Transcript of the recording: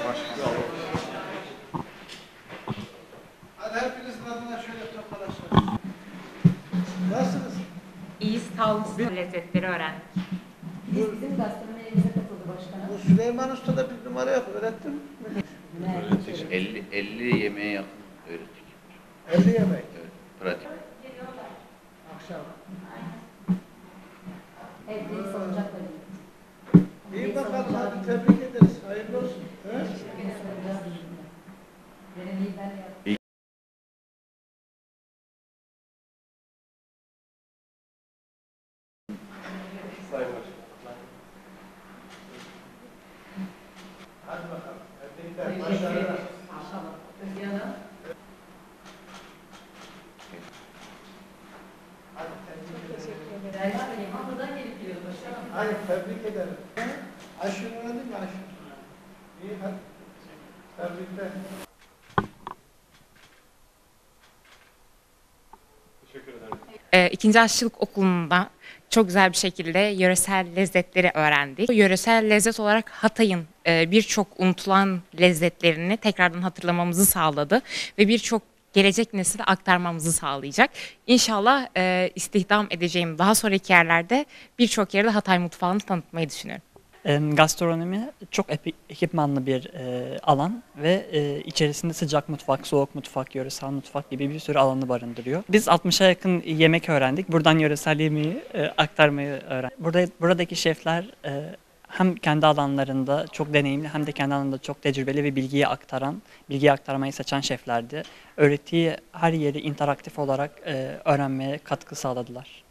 Hadi hepinizin adına şöyle tokalaşalım. Nasılsınız? İyi, sağlıklı lezzetleri öğrendik. Bizim gastronomiye katıldı başkanım. Bu Süleyman Usta'da bir numara yok. Öğrettin mi? Öğrettik. 50 yemeğe yakın öğrettik. 50 yemek. Evet, pratik. Akşam. Evde salıncakla İyi bakalım, hadi tebrik ederiz. Hayırlı olsun. He? Benim liderle yaptım. Hadi bakalım. Tebrikler. Başarılar. Maşallah. Özge Hanım. Hadi tebrik ederim. Derya Bey, Hamur'dan gelip geliyoruz başkanım. Hadi tebrik ederim. Ayşun öğrendin mi Ayşun? İyi hadi. Tebrikler. İkinci Aşçılık Okulu'nda çok güzel bir şekilde yöresel lezzetleri öğrendik. Yöresel lezzet olarak Hatay'ın birçok unutulan lezzetlerini tekrardan hatırlamamızı sağladı ve birçok gelecek nesile aktarmamızı sağlayacak. İnşallah istihdam edeceğim daha sonraki yerlerde birçok yerde Hatay mutfağını tanıtmayı düşünüyorum. Gastronomi çok ekipmanlı bir alan ve içerisinde sıcak mutfak, soğuk mutfak, yöresel mutfak gibi bir sürü alanı barındırıyor. Biz 60'a yakın yemek öğrendik. Buradan yöresel yemeği aktarmayı öğrendik. Buradaki şefler hem kendi alanlarında çok deneyimli hem de kendi alanında çok tecrübeli ve bilgiyi aktarmayı seçen şeflerdi. Öğrettiği her yeri interaktif olarak öğrenmeye katkı sağladılar.